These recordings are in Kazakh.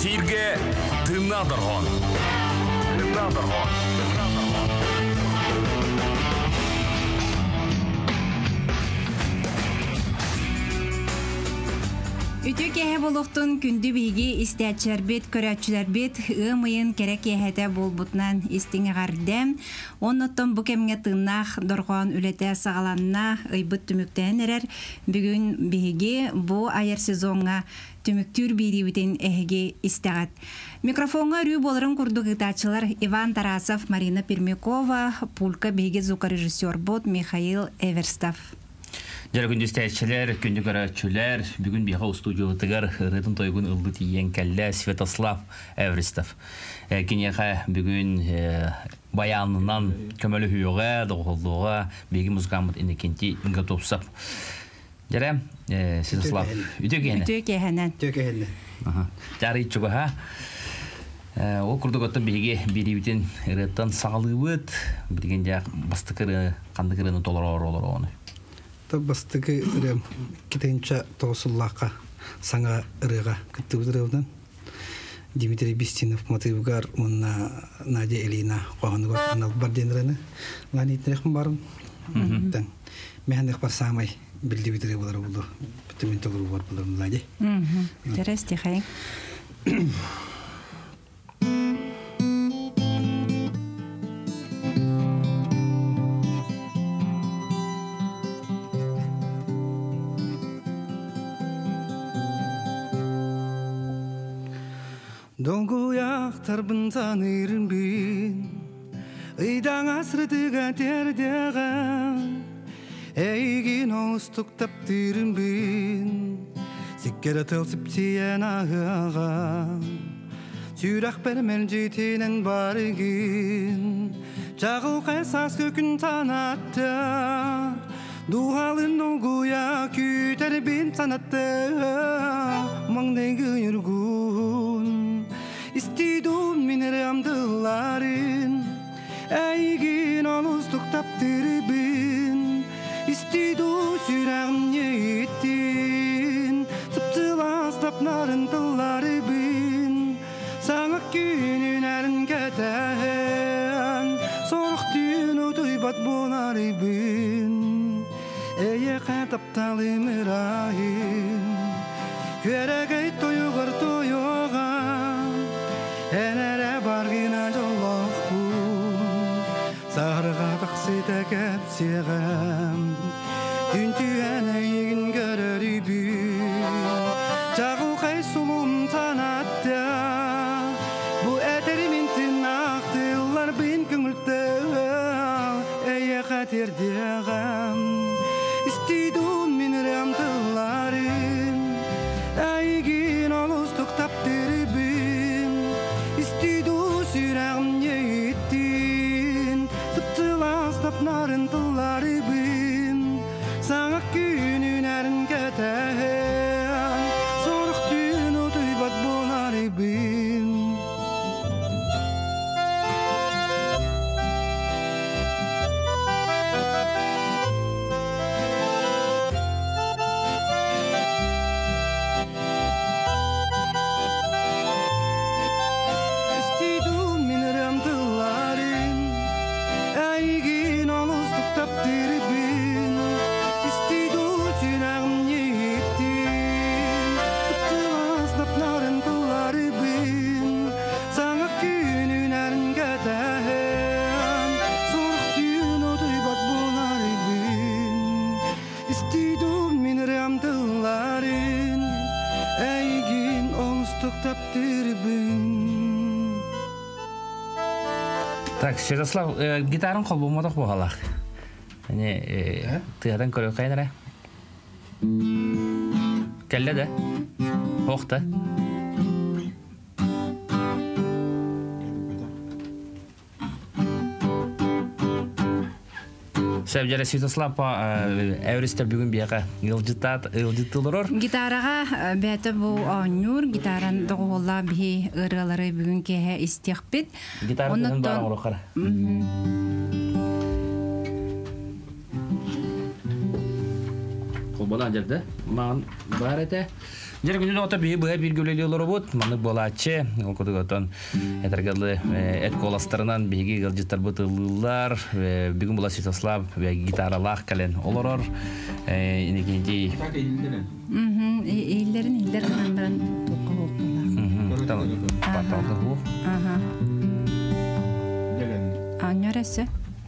Эфирге тыңнадырған. Ütü kehe boluqtun kündü bilgi istəyətçilər bet, körətçülər bet, ığmayın kerek yehədə bolbutnan istinə qardəm. Onnottun bu kemge tığnaq dorğan ületə sağalanına ıybıt tümüktən erer. Bugün bilgi bu ayar sezonga tümüktür biri bitin ehege istəğət. Mikrofonga rüy bolарын kurdu gıdaçılar Иван Тарасов, Марина Пермякова, пулька bilgi звукорежиссер бот Михаил Эверстов. Жара күндү истәчләр, күндү көрәчүләр, бүген бия студиядагы рытын тойгын ылды тиен кәллә Святослав Эверстов. Кинеха бүген баянынан көмөлү хүйөгә, догылдыга, биги музыкамыт инекенти готовсап. Жара Святослав, үтөгәне. Ага. Жары чуга. О курдуготтан биги бирибитен рыттан сагылыбыт, билген жак бастыкыры, кандыкырыны толорор оны. Бастыгы үрем кетенча тоосуллака саңа ырыга кыттыбыдырыбынан Дмитрий Бестинов мотивгар мунна Надя Элина куаныгор анал барденраны ланитнехм барым. Тан механдык бар самай билди битире болар болду. Бүтүн толур бар болар Надя. Здрасте, хай. Донгуяқтарбын танырынбын, ыйдан асырдыға тердеға, әйген оңыстық таптырынбын, сиккері тылсып тиен ағыға, сүйрақ бәрмәл жетенен барыгын, жағыл қайсас көкін танатты, дуғалын донгуя күтәрбен санатты, маңдайғы үргін, İstidum mineramdıların Əygin alızdıq tapdırıbın İstidu sürəğim yettin Sıptılas tapnarın tıllarıbın Sağıq günün ərin kətən Soruq düğünü duybat bolarıbın Əyə qətaptalım ırayın Körəgəy toyuğur toyuğa Энере баргина жолоқпун Сарыға тақсы тәкәп сеғам Түнті әне егін көрірібін Жағыл қай сұлым танатта Бұ әтерімінтін ақтылар бен күңілті Әйе қатердеғам Істейдім мен рәмдыларын Әйген олыстық таптырыбын İstidu sürəğim yettin Sıptılas tapnarın tıllarıbın Sağıq günün ərin kətən Soruq düğünü duybat bolarıbın Так, Святослав, гитарын қолбылмадық бұғалақ. Тыядан көрі қайнара? Кәлі де? Оқты? Сәбжәрі Святослав әуристер бүгін бияға ылжыттылырыр? Гитараға бәті бұл оңыр, гитаран доғуылла бі ұрғалары бүгін кәе істеқ бет. Гитарын бүгін барың ұрыққара. болан жерде. Ман бар эте. Жер күнү ота бии бир гөлөлөр бут. Маны болачы. Ол кодоготон этергеле эт коластарынан биги гылжыттар бутыллар. Бүгүн була Святослав гитаралах кален олорор. Инегенди. Эйлерин кандан токко Tamam. Patladı bu. Aha. Neresi?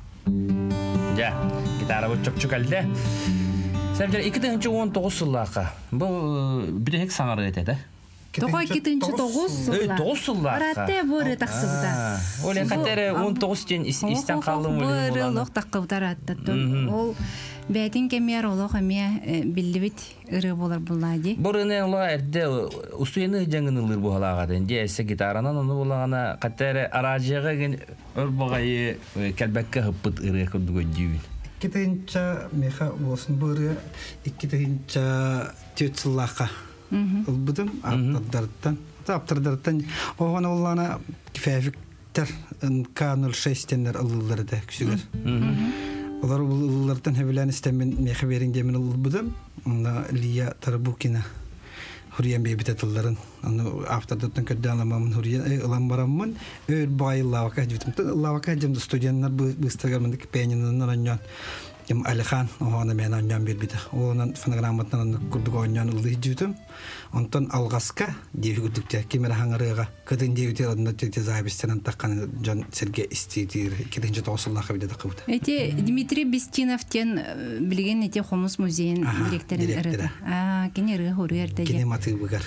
Ya, gitara bu çok geldi. Sen bir 2019 yıllığa. Bu bir de hek sanarı etedi. Toqay 2009 yıllar. 9 yıllığa. Arate böyle taksıbda. Öyle kadar 19 gün isten kaldım öyle. Böyle loq taqqıbda arattı. Ol bәтин кемер олох әмия биллибит ыры болар буллади. Борыны ола эрде устуйны жаңынылыр бугалага денде эсе гитаранан аны булагана каттары аражыга ген өрбагайы келбекке хыппыт ыры кудугөдү. Кетенча меха болсын бұры, кетенча түйетсіллақа ұлбыдым аптырдарттан. Оған олана фәфіктер К-06-тенлер ұлыларды күшігер. Олар ұлылардан әбілән істемен меха беріңдемін ұлбыдым. Лия Тарабукина Хуриян бейбіт әтілдарын. Аптырдаттан көрді аламамын Хуриян ұлан барамын. Өр бағай лавақа әдібітім. Лавақа әдімді студиянлар бұстырғармындық пәйнінен ораньян. Алихан, оғаны мен ораньян бербейді. Оғынан фонограмматынан күрдік ораньян ұлды әдібітім. Онтан алғасқа дейі күрдікте. Кемері хаңырыға күдің дейбітер одына текте запистерін таққаны Жан Сергей істейдер. Кетенші тоғысыллаға бейді қыбыды. Эти Дмитрий Бестиновтен білген эти Хомус музейін директорын ырыды. Кене ырығы хору әрді. Кинематығы бұғар.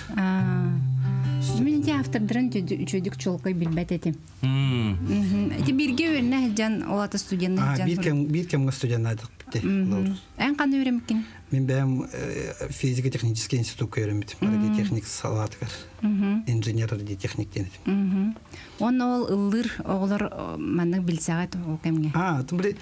Мен де автордырын жөдік чолқой білбәт етім. Эти бірге өріне жан олаты студентны жан. Bir kemge stüdyenlerdik bitti. En kanı öğrenmekin? Ben benim fizika-технический институтка öğrenmedim. Радиотехник салатыкар. Инженер радиотехник denedim. Onun ol ıldır oğlar manlık bilsağat o kemge. Tüm bir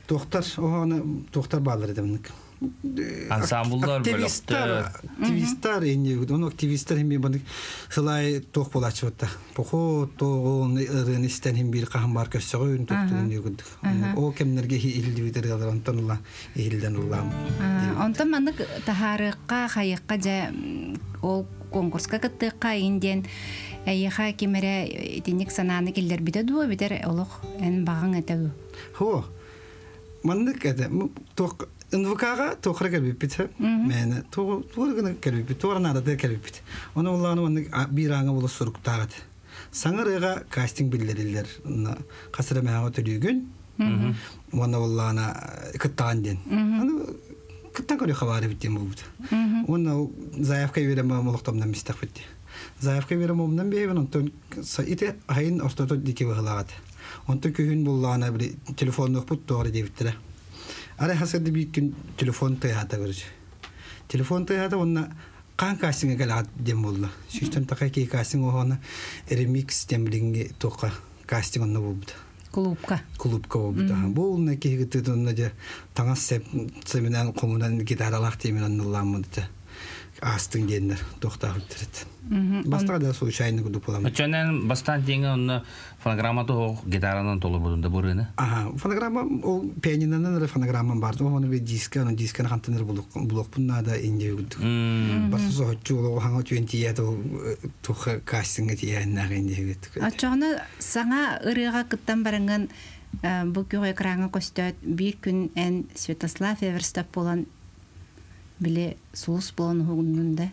doktor bağları demek. Ansambullar böyle. Aktivistler indi. Onu aktivistler hem bir bandık sılay toh bulaçıvıtta. Poğu toğun ırınisten hem bir kahım var köşeğin tohtuğun yuguduk. O kemlerge hildi bitirdiler ontanla hilden ulam. Ondan manlık taharıqqa hayıqqa ja ol konkurska kıttıqqa inden ayıqa kemere dinlik sananı killer bide duwa biter oluq en bağın eteği. Ho. Manlık ede NVK'ga tohra gelbipit. Mene tohra gelbipit. Tohra nada gelbipit. Onu Allah'ın bir anga bulu soruk tağıdı. Sanırıga casting bildirirler. Kasıra mehavat ölügün. Onu Allah'ın kıttağın den. Onu kıttan körü xabarı bittim bu. Onu zayıfka verem amılıqtamdan mistak bitti. Zayıfka verem omdan beyven ondan ite hayın ortada diki bağladı. Ondan köyün bullağına bir telefon nokput doğru devittiler. Ara hasırda bir gün telefon tayhata görücü. Telefon tayhata onunla kan casting'e gelat dem oldu. Sistem takay ki casting ona remix demlingi toka casting onunla buldu. Kulüpka oldu. Bu onunla ki gitti onunla da tangas seminen komunan gitaralak temin onunla Astın genler doktor bitirdi. Başta da soğuşayını kudup olamı. Açınan bastan dinge onu fonogramma o gitaranın dolu bulundu burunu. Fonogramma o piyanino'nun fonogramma vardı. Onu bir onun diskini kantanır buluk bunlar da ince kudu. Başta soğuşçu o hangi 20'ye de toka casting'e diyenler ince kudu. Açığını sana ırığa kıttan barıngan bu köy ekranı koştu bir gün en Святослав Эверстап olan bile sulus bulan huğununda.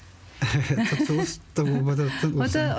Sulus tabu batartın.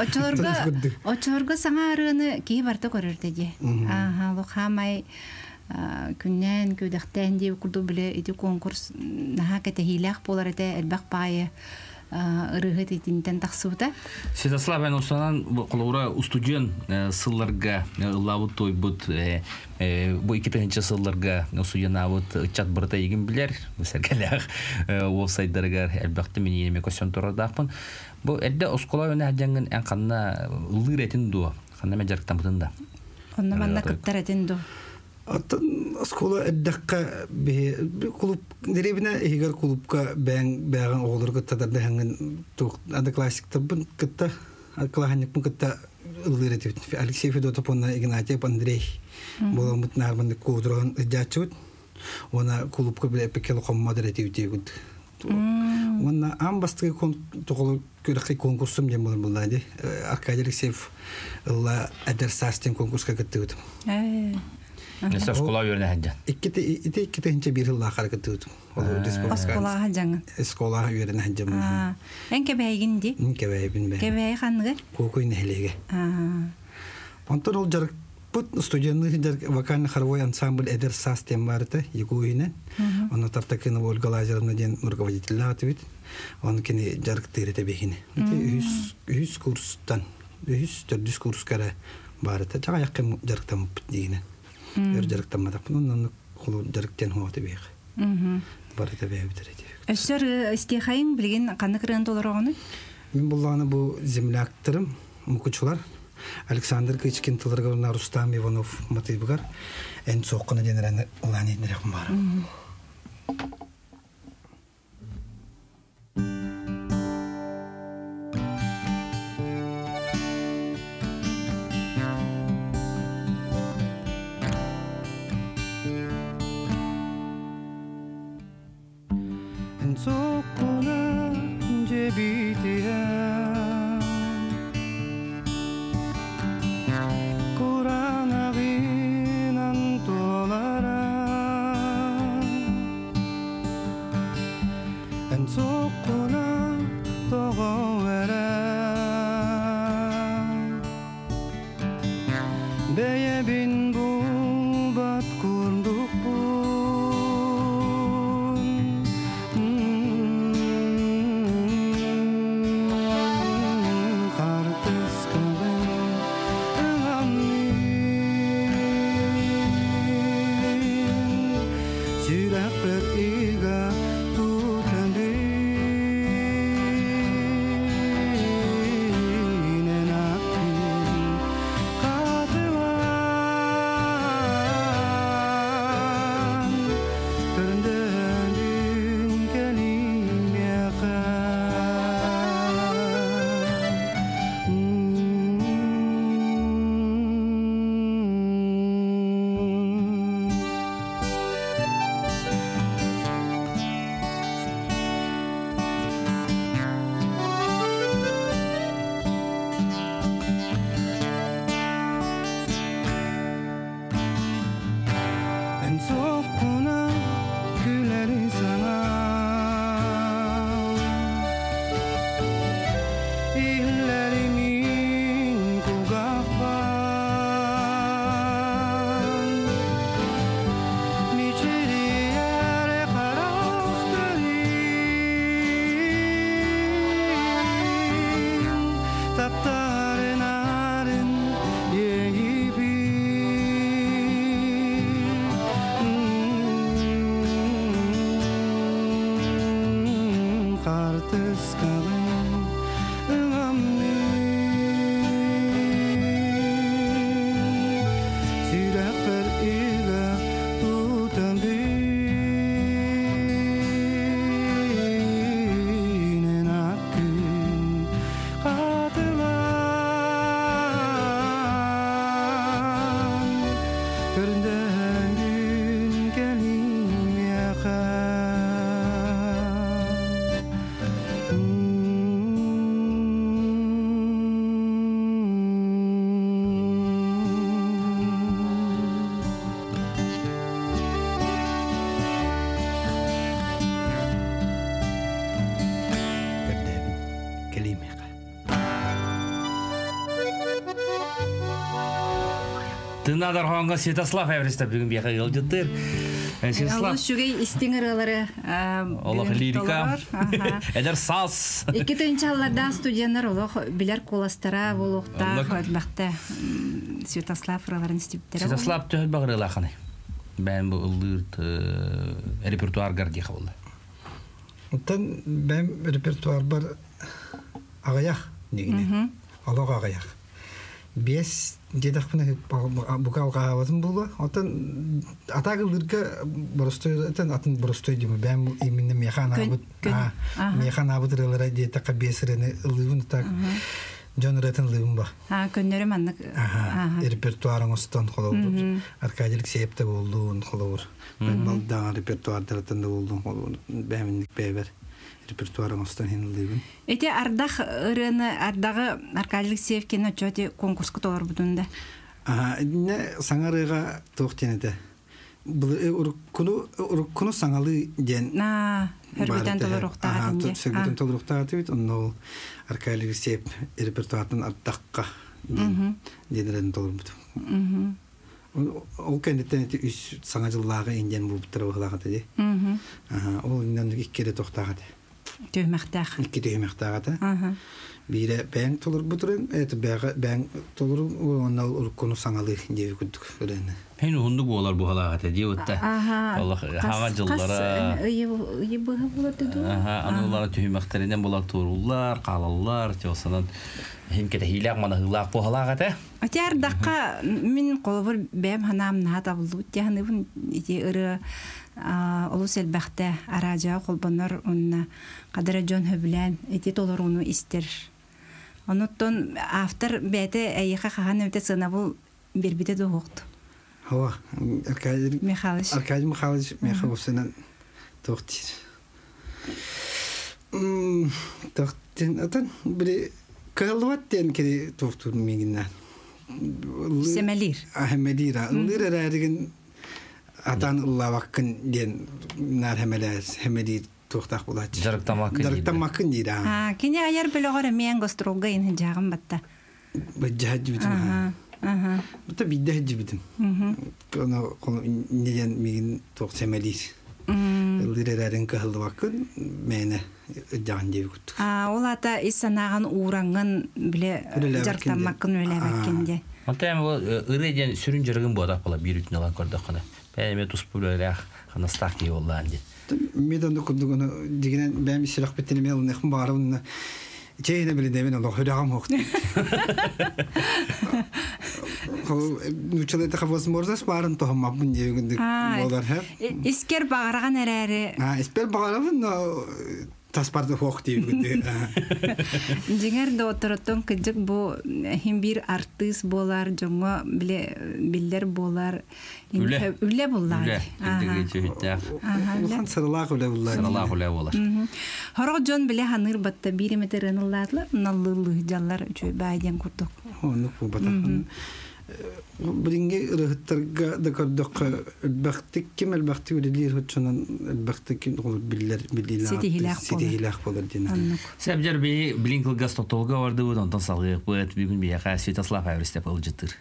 Oçorga sana arığını ki barda görür dedi. Lokamay günden köydekten diye kurdu bile idi konkurs naha kete hilak polar ete elbak payı ırığı tetinden taksıvda. Святослав ben ustanan bu kulağura ustudyan sıllarga ılavut toybut bu 2000 sıllarga ustudyan avut çat barata yegin biler. Bu serkeler website'larga elbette men yeme question toradaqpın. Bu edde oskola öne hajangın en kanna ılır etin duwa. Kanna mejarktan butunda. Onda manna kıttar etin du. Atan oskola eddakka be kulüp derebine eger kulüpka ben oğulur kıtta da hangın adı klasik tabın kıtta klahanik kıtta ılır etit. Alexey Fedotop'un Ignatiy Andrei bolamut narbandı kodron jaçut. Ona kulüpka bile pekelo kommadır etit. Онна амбастыгы тоголу көрөккө конкурсум дем болду булады. Аркадий Алексеев ла адерсастен конкурска кеттүдүм. Несер школа үйрене хәнҗә. Иккете хинче бир ла харакеттүдүм. Осколага жаңы. Школа үйрене хәнҗә. Энке бәйгинди. Инке бәйбин бә. Кебәй ханны. Кокой нехлеге. Онтон ол жарык бут студентны жарык вокальный хоровой ансамбль адерсастен барды Егуйнен. Оны тартакыны Ольга Лазаревна ден руководитель атыбыт. Он кини жарык тирете бехине. 100 курстан, 100 курс кара барды. Жага якын жарыктан дигине. Жарыктан мадап. Онун колу жарыктан хоты бех. Барды бебитерет. Өссөр истихайын билген каны кырын толорогону? Мен булланы бу земляктырым, мукучулар. Александр Кычкин Тылыргорна Рустам Иванов Матыбыгар. Эн соққыны денерәне уланы нерек бар. Эн соққыны жебития Тынадар ханга Святослав Эвристов бүгін бияқа келдеттер. Аллы шүгей истиңірілері Олық лирика, әдір саз. Екі түйінші алларда студиянар олық білер коластара олықта қойылбақты Святослав рыларын істептері. Святослав төхіл бағыр ұлақаны. Бән бұл ұлғырт репертуар гардиға болды. Оттан бән репертуар бар ағаяқ дегіне. Олық ағаяқ. Бес дедақ бұны бұқалға авазым болды. Оттан атағылырға бұрыстой, атын бұрыстой деймі. Бән именно механ абыт. Механ абыт рылара дедаққа бесіріні ұлығын ұтақ. Джон Реттен лывым ба. Көннөрі маннық. Репертуарың остан қолауыр. Аркадий Алексеев та болуын қолауыр. Мен балдан репертуар таратында болуын қолауыр. Бәмінлік бәбір. репертуарын остан хинылдыгын. Эти ардах ырыны ардагы Аркадий Алексеев кино чоти конкурска толар будунда. Не саңарыга тоқтенеде. Уруккуну саңалы ден. Хөрбүтен толоруктага динде. Хөрбүтен толоруктага дебит, онно Аркадий Алексеев репертуарын ардакка денерен толорбут. Ол кендеттен үс саңа жыллага инден булуптыр багылага деди. Ол иннен иккеде токтага де. Төмөктак. Иккеде төмөктага да. Бире бәң толор бутурын, эти бәң толор оннал уруккуну саңалы деп күттүк көрөне. Хен хунду болар бу халага те отта. Аллах хага жыллара. Ый бага болот ду. Анулар төмөктеринен болар туруллар, калаллар, жосанан хем кете хилак мана хилак бу халага те. Атяр дакка мин колбор бәм ханам ната булду. Тяхныбын ити ыры олус элбәхтә аража колбоннор онна кадара жон хөблән ити толоруну истер. Оноттон автор бәте әйха хахан өте сынабыл бербите дохт. Хава Аркадий Михайлович Михайловсенен тохтир. Тохтин атан бире калваттен кеде тохтур мигиннән. Семелир. Ахмедира. Лирерәриген атан лаваккын ден нар хемедир тохтак булат. Жарыктамакын дира. Кине аяр белогора мен гостролга ин жагым батта. Баҗаһ җибитем. Бата бидде җибитем. Коно неден мигин тох семелир. Лирерәрен калваккын мене жан җибит. Ол ата исанаган урангын биле жарыктамакын өләбәккенде. Ата бу ырыден сүрүн жыргын бода була бирүтүн алан көрдөккана. Бәме тус буларак хана стаки олланды. Медон докундугуну дигенен бәм сирак беттене мел нехм барыбын чейне билдемен Аллах худагам хокт. Нучалета хавас морзас барын тохма бун дегенде болар хәп. Искер багарган әрәре. Искер багарган таспарды хокт дигенде. Дигәр дә отыртон кыҗык бу һәм бир артист болар, җоңга билләр болар. Үле буллар. Улхан сырлак үле буллар. Сырлак үле булар. Харак җон белә ханыр батта бире метрен алларлар, наллы җаллар үчү байден курдук. Оны бу бата. Бринге рыхтарга да кардык бактык ким албакты үлелер хөтчөнөн албакты ул биллер ситихилах болар дина. Сәбҗәр би блинкл гастотолга барды бу онтан салгык бу эт бүгүн бия Святослав Авристеп алжытыр.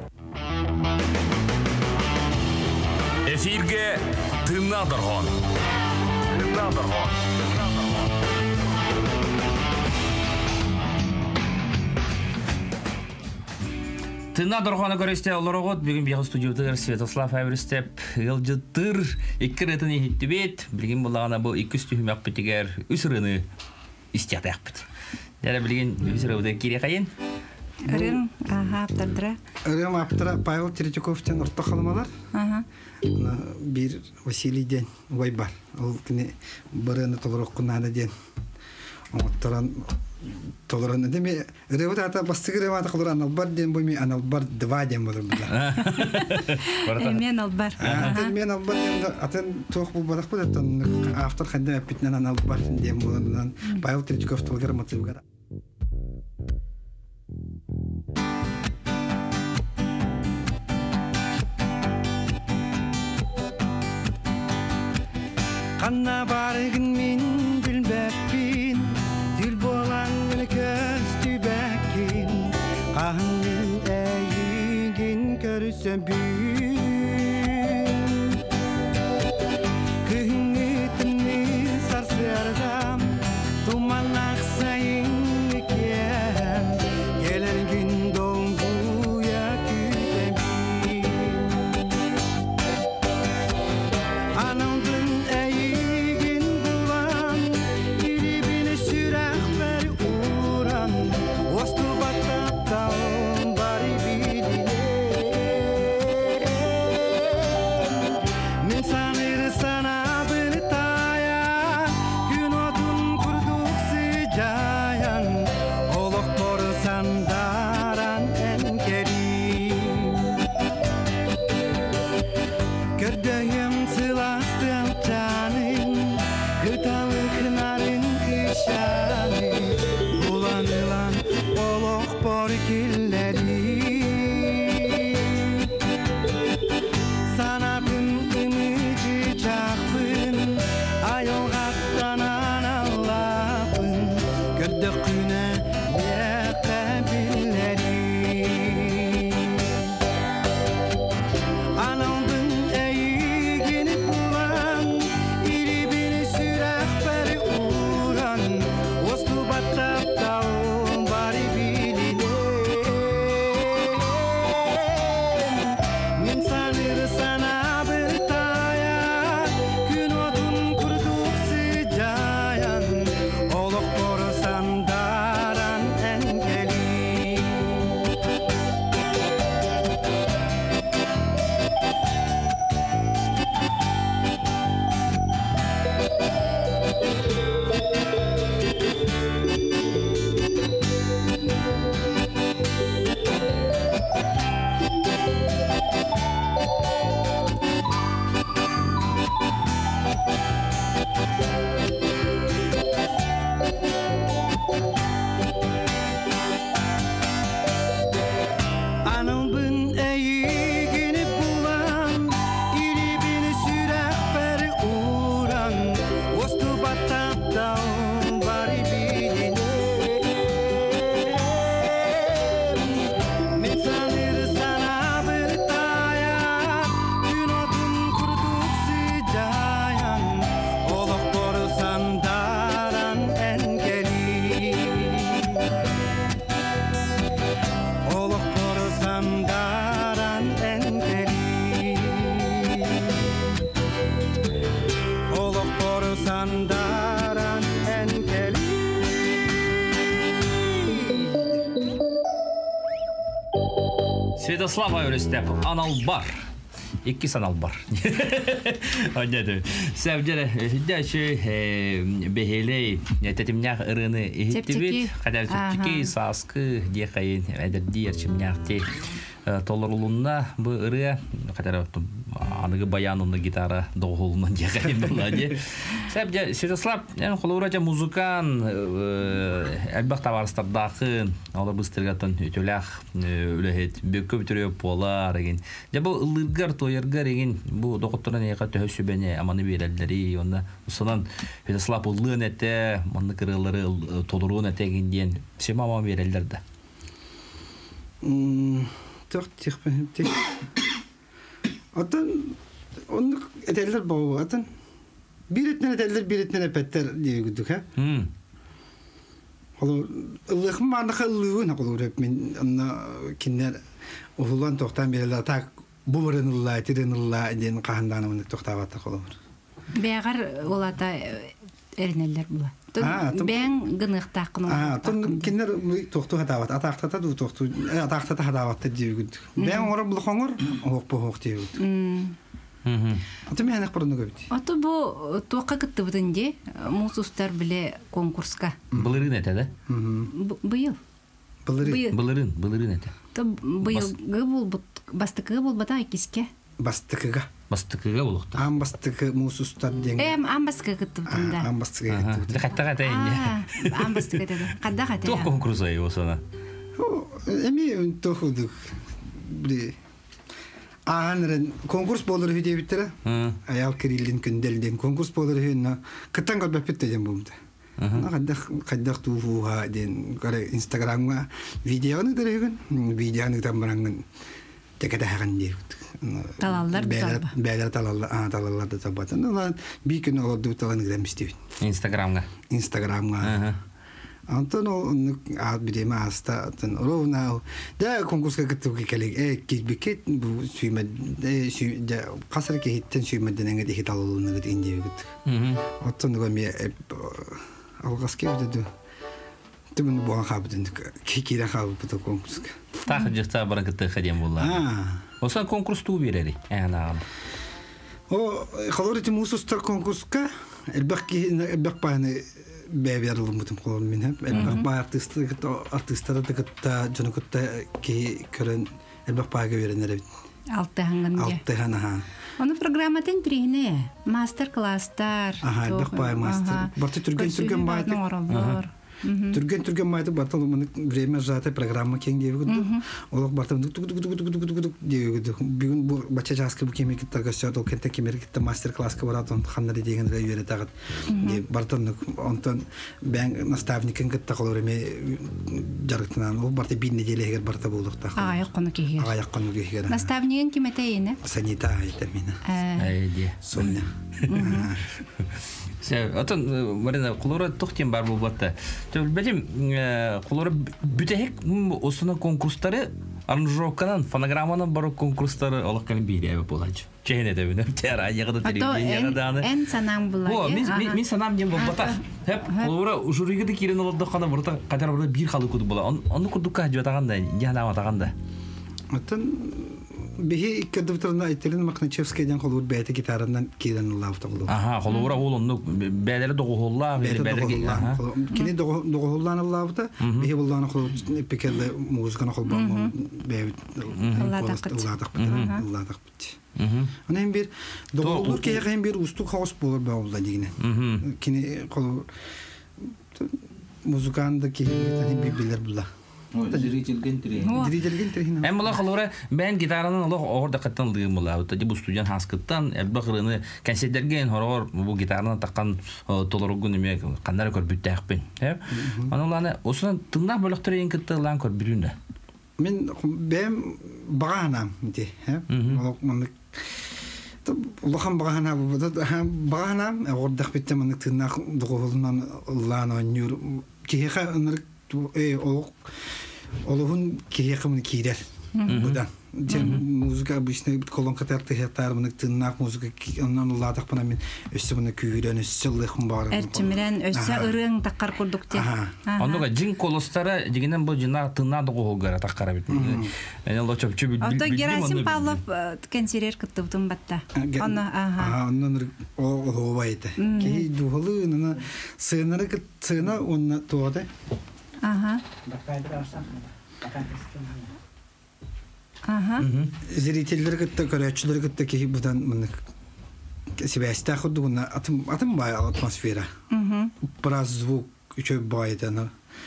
Эфирге тыннадырган. Тына дорганы көрөстө олорогот бүгүн бия студиодагы Святослав Авристеп алжытыр. Иккеретин хиттибет билген булагана бу 200 түмөк битигер үсрыны истятакпыт. Дәре билген үсрөдө кире кайын. Рым, аптырдыра. Рым аптыра Павел Третьяковтен орто халмалар. Бир Василий ден вайбар. Ол кини барыны толорок кунада ден. Оттаран толоран деме ревата ата бастыгырема толоран албар ден бойми аналбар 2 ден болор була. Мен албар. Мен албар ден атын тох бу барак булат автор ханда питнан аналбар ден болордан Павел Третьяков толгар мотивгара. Kanna bargın min bilbepin dil bolan göz tübekin kahın eğigin görse büyün kıhıngetini sarsardam duman aksayın iken gelir gün doğuya kütemin anamdın sana bir taya gün odun kurduk sıcaya Святослава Өрестеп, Аналбар. Iki sanalbar. Anladım. Sevgili hüddaşı beheley tetimnyak ırını ihtibbit kadar tüpçiki saskı diye kayın eder diğer çimnyakti tolarulunna bu ırıya kadar anıgı bayanını gitara doğulundan diye kayın dolayı. Sevgili Svetoslav yani koluraca muzikan elbette tavarstardakın olur bu stirgatın ütülak ülehet büyük bütürüyor polar egin. Ya bu ılırgar toyargar egin bu doktorun yaka töhsü beni amanı verilleri onda usanan Svetoslav ıllığın ete manlı kırılları tolurun ete egin diyen şey ama verirler de. Çok çıkmayayım. Atan onu eteller bağlı atan. Bir etnen eteller bir etnen epetler diye güdük ha. Olur ıllık mı anlık ıllığın olur hep min anna kinler uhulan tohtan verirler tak bu vırınırlar tirinirler diyen kahandanımını tohtavattak olur. Beğer olata erineller bula. Ben gınıqtaq qınım. Tun kinler tohtu hadavat ataqtata du tohtu ataqtata hadavat diye güdük. Ben ora bulu xongor hoq bu hoq diye güdük. Аты мен ақ бұрынды көбіді. Аты бұл туаққа күтті бұдынде мұсустар біле конкурска. Бұлырын әті, Бұйыл. Бұлырын әті. Бұйылғы бұл бастықығы бұл бата екеске. Бастықыға. Бастықыға болуқты. Ам бастықы мұсустар деген. Ам бастықы күтті бұдында. Ам бастықы күтті. Қаттаға әтейін. Ам бастықы деді. Қаддаға әтейін. Тоқ конкурс айы осына. Әме тоқудық. Ağanların konkurs bolur hüde bittire. Ayal kirildin kündelden konkurs bolur hüne. Kıtan kalbap bitteden bumda. Kaddak tufuha den kare Instagram'a videonu da hügün. Videonu tambarangın tekede hagan diye. Talallar da Beyler talallar da tabatan. Onlar bir gün oldu talanı gidemişti. Instagram'a. Anton onu bir ma hasta anton rovna da konkurska gittik kelek kitbiket bu sümed de kasar ki hitten sümedden ngedi hitalolunu git indi git. Anton gami algaske dedi. Tümün bu habdin kikira habı da konkurska. Tahcıkta barakatı khadem vallahi. Osan konkurs tu bireri. Ana. O kaloriti musustar konkurska elbaqani beberli mutum kolum minhep elbaq ba artistlara da junukutta ki kören elbaq ba görenler Altı hangınca. Altı hana. Onu programatın trihne master class'tar. Aha elbaq ba master. Bartı türgen baydı. Türgen maydı batalım время сжатая программа кеңге гүдү. Олог бартым дук диюгүдү. Бүгүн бу бача жаскы бу кемек тагасча тол кенте кемер китте мастер класска баратон ханнары деген районе тагат. Бартым онтон ben наставникин китте колореме жарыктынан ол барты бир неделе эгер барта болдук та. Аяққаны кегер. Аяққаны кегер. Наставнигин ким этейине? Санита айтамина. Айди. Сонна. Атын марина кулора тоқтен бар болбатта. Бәдем кулора бүтәһек осына конкурстары аранжировканан фонограмманан бар конкурстары алаккан бирәбе булачы. Чәйне дә бинем тәра ягыда телевидение ягыданы. Эн санам булай. О, мин санам дем болбата. Хәп кулора жюриге дә кирен алды кана бурта катар бурда бир халы куды була. Аны кудукка җатаганда, яна атаганда. Атын бихи кадывтырна айтылын Махначевскийден колур бәйте гитарандан кирен лавта колур. Аха, колура олонну бәйләре догулла, бәйләре аха. Кини догулланы лавта, бихи булланы колур пекеле музыканы колбам бәйт. Аллах бит. Анан бир догуллур кеген бир устук хаос болор баулда дигине. Кини колур музыканда кеген бибилер булла. Зрителген трехина. Эмла халора ben gitaranın Allah orada katıldığı mıla. Tabi bu stüdyen haskıttan elbaqırını konsertlergen horor bu gitarını takan tolorgun ime kanlar kör büttekpin. Hep. Anılarını osuna tınnak bölükleri inkıttılan kör birinde. Ben bağanam di. Hep. Allah'ım bağanam orada bittim tınnak doğulundan Allah'ın oynuyor. Ki onları Olohun kiyakımını kirer. Будан. Музыка обычно колонка тартыхтар мынык тыннак музыка оннан ладак бана мен өссө буна күйрөн өссөллыхым бар. Эрчимирен өссө ырың таккар курдук те. Онуга жин колостара дегенен бу жина тынна догогара таккара бит. Эне лочопчу бил. Ото Герасим Павлов консерер кыттыбытын батта. Оннан о байта. Ки духалы нана сынары сына онна тода. Зрительлер кытта көрөчүлөр кытта ки будан мына себеста ходуна атым бай атмосфера. Браз звук үчө байдана.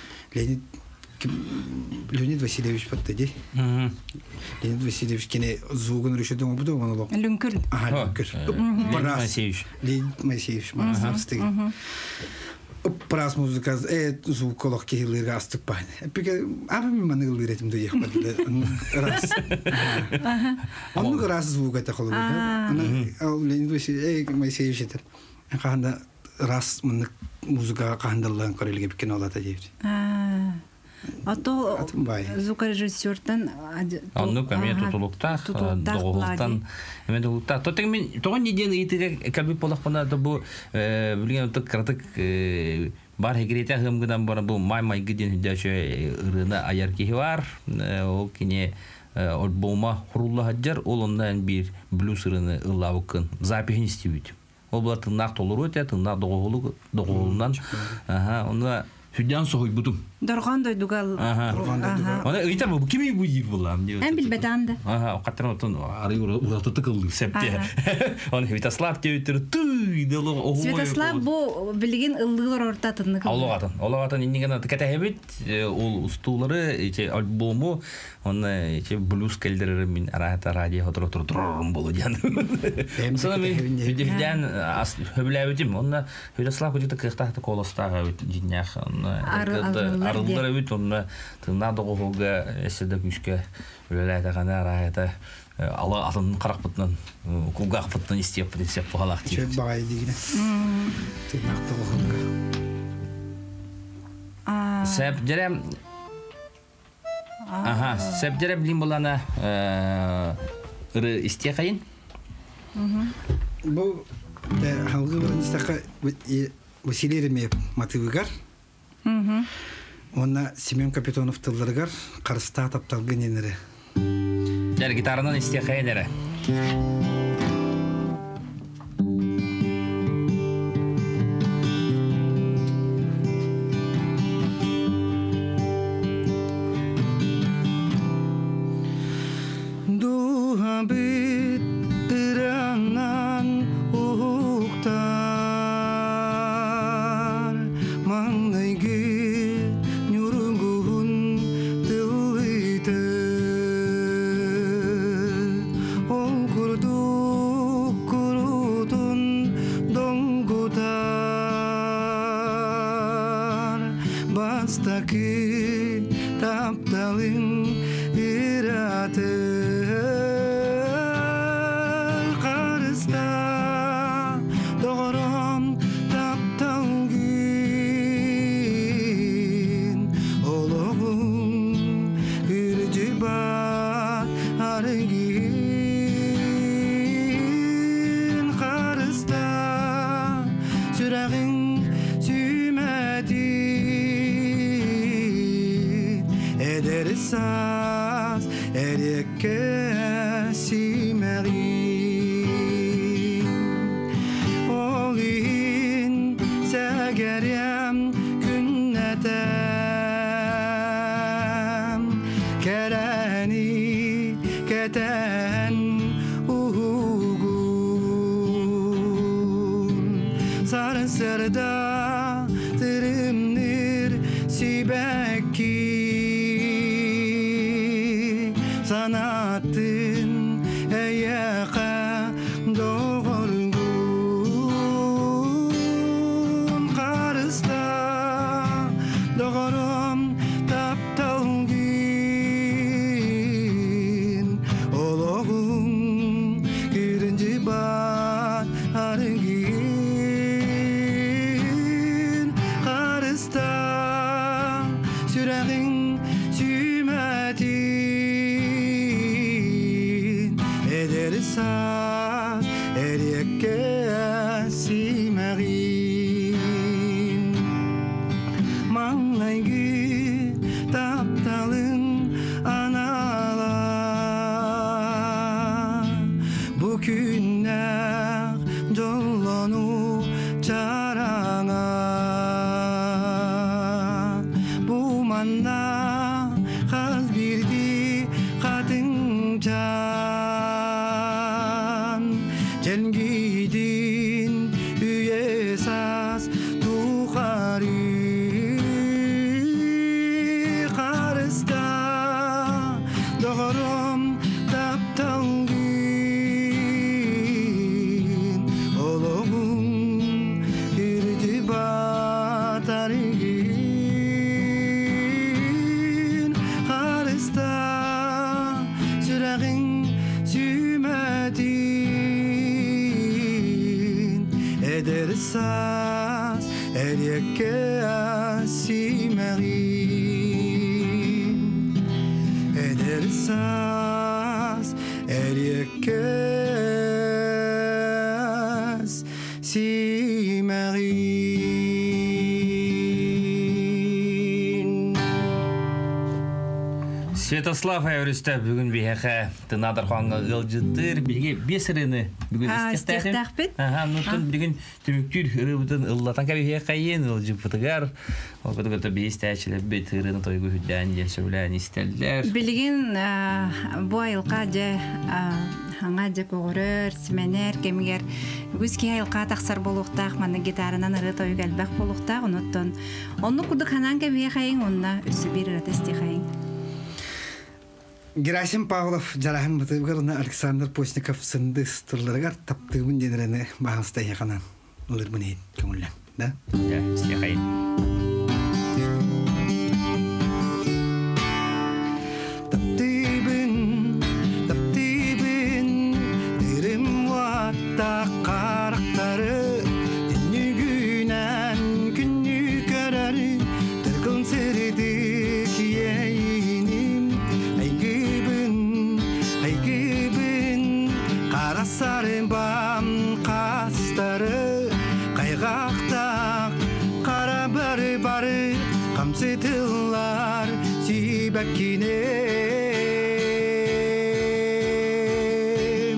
Леонид Васильевич подтади. Леонид Васильевич кине звугун решетон буду монолог. Люнкүл. Леонид Васильевич. Леонид Васильевич мастер. Прас музыка звук колок килерга астык байна. Пике абам маныг лиретим дэ яг бод раз. Оннуг раз звук это колок. Ана Леонид Васильевич это. Ханда раз музыка кандаллан корелге бикен олата дейт. Ото звукорежиссёртан анну каме тутулуктах догултан эмен догулта тотег мен тогон неден итиге калби полакпана да бу билген ток кратык бар хегрете хымгыдан бар бу май гиден дэше ырына аярки бар ол кине альбома хурулла хаджар ол ондан бир блюз ырыны ыллабыкын запихин истибит ол булат нак толуру эте тына догулунан онда Südyan soğuk budum. Dorganda dugal. Ona öyle bu kimi bu yıl bulam diyor. En bilbedanda. O kadar otun arıyor uzatı tıkıldı septe. Ona Svetoslav diyor dolu o. Svetoslav bu bilgin ıllılar ortatını. Allah'tan indingen tıkata hebit ol ustuları işte albumu ona işte blues keldirir min arata radyo otur bolu diyen. Sonra bir as höblevedim ona Svetoslav kocada kırkta kolostar dinyak arılar evet onu tırnağı doğuga esede güçke öyle gana rahata Allah atın karak butnan kugak butnan isteyip bu halak diyor. Çok bağlı değil. Tırnağı doğuga. Sep cerem sep cerem bilim bulana ırı isteye kayın. Bu halgı var istaka Василий Матывыгар. Онна Семен Капитонов тылдыргар карыста тапталган енере. Жер гитаранан истеха енере. Sürəğin sümətini манна хаз бирди хатын жан Жengidin üyesaz tuhari Karista doğrum taptangin Oloğun irtibat arigin Karista süreğin sümedin Edersaz Erieke asimerin Edersaz Erieke asimerin Святослав Айрыста бүгін бейхе тынадар қаңға ғылжыттыр. Беге бесіріні бүгін істектақпет. Нұттын бүгін түміктір үрібітін ұллатан кәбе қайын ұлжыпытығар. Ол күтігіті бейсті әчіліп бет ұрыны тойғы хүдден ден сөйлән істелдер. Білген бұ айылға жа аңа жа көғырыр, сіменер, кемігер. Үгізке айылға тақсар болуқтақ, маны гитарынан ұры тойғы әлбәқ болуқтақ, ұныттын. Оны күді қанан кәбе қайын, онына үсі бір ұрыты істе қайын. Герасим Павлов жарахан бытыгырына Александр Постников сынды стырларыгар таптыгын денерене бағынсты яқанан ұлыр бұнейд көңілі. Да? Да, істе қайын. Таптыбын, дырым ватта қарақтары, дүнігінен күнні көрәрі, түргін сірді киейнім, айгыбын, қарасарын бам қастары, қайғақтақ, қара бары, қамсытылар, сибәккенем.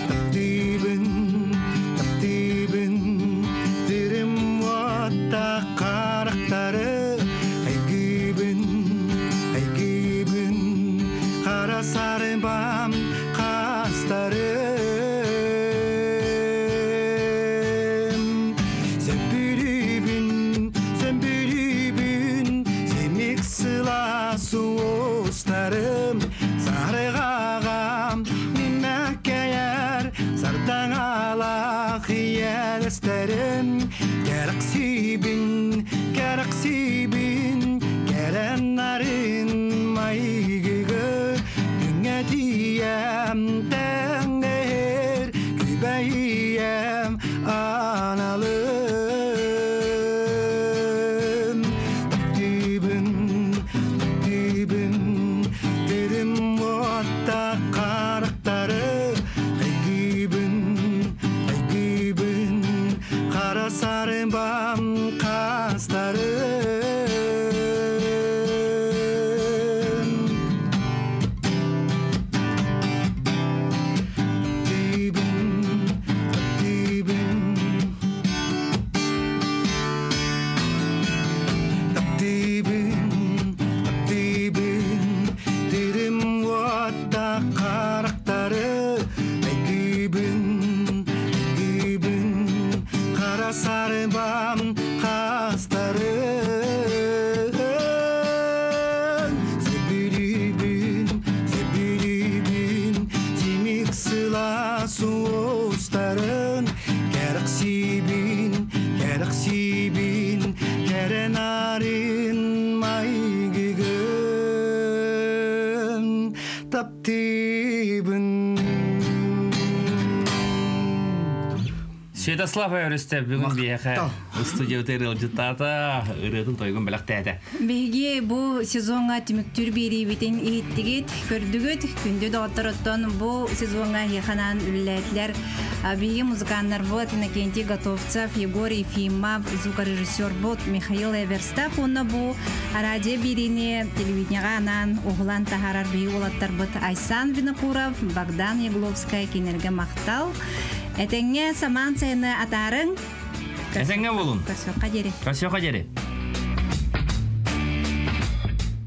Таптыбын, дырым ватта қарақтары, айгыбын, қарасарын бам қастары. Суостарым, сарығағам, немәкәйәр, сардан алақ елестерім. Кәрік сүйбін, кәрін нарын майгығы, дүңе дием тәңдер, күбәйем аналым. Дырым отта қарақтары, айгыбын, қарасарын бам қастары. Sarıbam kastarın Zebiribin Cimik sıla suustarın Kerek sibin Kerenarin maygıgın Taptibin Святослав Айрыста бүгін бейхе студия өтері ұлжыттата үретін тойғын біліқ тәді. Беге бұл сезонға түміктүр берейбетін еттігет, көрдігет, күнді доғыттырыттан бұл сезонға хеқанан үліләтлер. Беге музыканлар бұл Иннокентий Готовцев, Егор Ефимов, звукорежиссер бұл Михаил Эверстав. Оны бұл радио беріне телевидениеға анан оғылан тахарар бейі олаттар бұт Айсан Винокуров, Богдан Ягловская кенерге мақтал. Әтеңе саман сәйіні атарың? Әтеңе болын? Көрсеуқа дере.